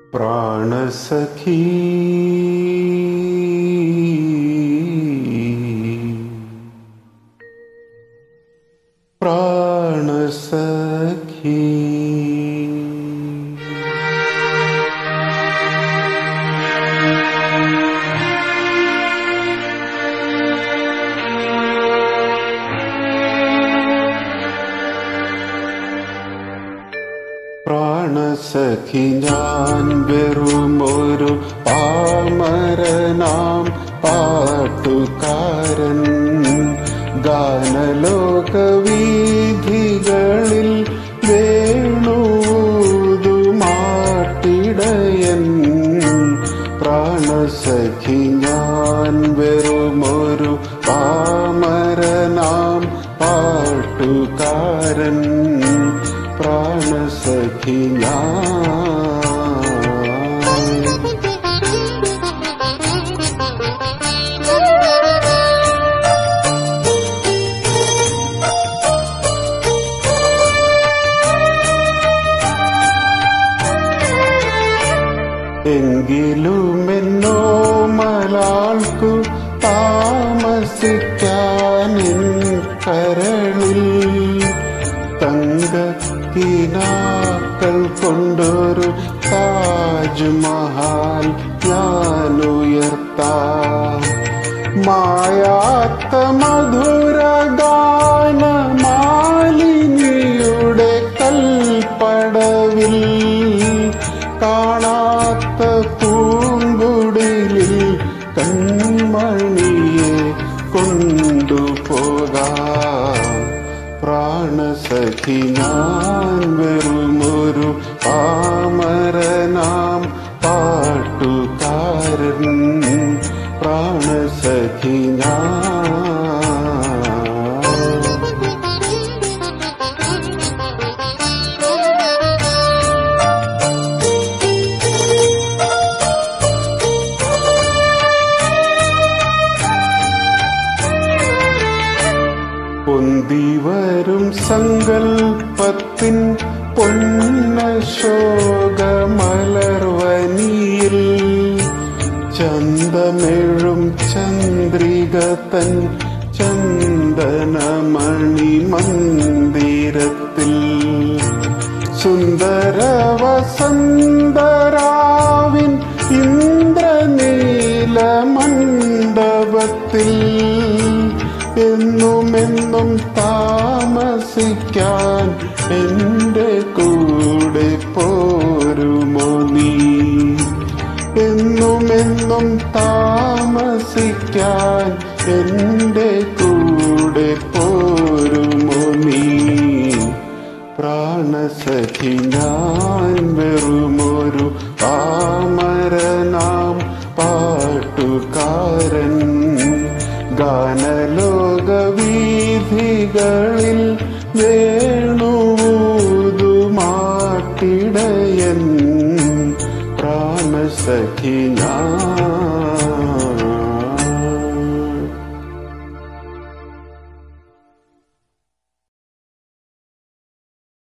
പ്രാണസഖി പ്രാണസഖി പ്രാണസഖി ഞാൻ വെറുമൊരു പാമരനാം പാട്ടുകാരൻ ഗാനലോകവീഥികളിൽ വേണൂതുമാട്ടിടയൻ പ്രാണസഖി ഞാൻ വെറുമൊരു പാമരനാം പാട്ടുകാരൻ പ്രാണസഖി എങ്കിലുമെന്നോ മലാൾക്കു താമസിക്കാനിൻ കരളിൽ തങ്കക്കിനാക്കൾ കൊണ്ടൊരു താജ്മഹൽ ഞാനുയർത്താം മായാത്ത മധുരഗാനമാലിനിയുടെ കൽപ്പടവിൽ കാണാത്ത പൂങ്കുടിലിൽ കൺമണിയെ കൊണ്ടുപോകാം പ്രാണസഖി ഞാൻ വെറുമൊരു പാമരനാം പാട്ടുകാരൻ പ്രാണസഖി പൊന്തിവരും സങ്കൽപ്പത്തിൻ പൊന്നശോകമലർവനിയിൽ ചന്തമെഴും ചന്ദ്രികതൻ ചന്ദനമണി മന്ദിരത്തിൽ സുന്ദരവസന്തരാവിൻ ഇന്ദ്രനീല മണ്ഡപത്തിൽ എന്നുമെന്നും താമസിക്കാൻ എൻ്റെ കൂടെ പോരുമോ നീ എന്നുമെന്നും താമസിക്കാൻ എൻ്റെ കൂടെ പോരുമോ നീ പ്രാണസഖി ഞാൻ വെറുമൊരു പാമരനാം പാട്ടുകാരൻ ഗാനലോകവീഥികളിൽ വേണൂതുമാട്ടിടയൻ പ്രാണസഖി ഞാൻ